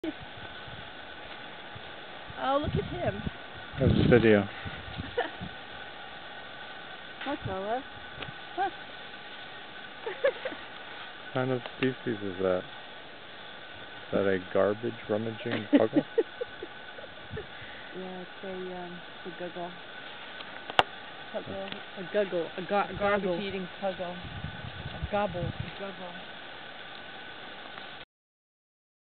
Oh, look at him. There's a video. Hi, Carla. Huh. What kind of species is that? Is that a garbage rummaging puggle? Yeah, it's a guggle. Puggle. A guggle. A garbage eating puggle. A gobble. A guggle.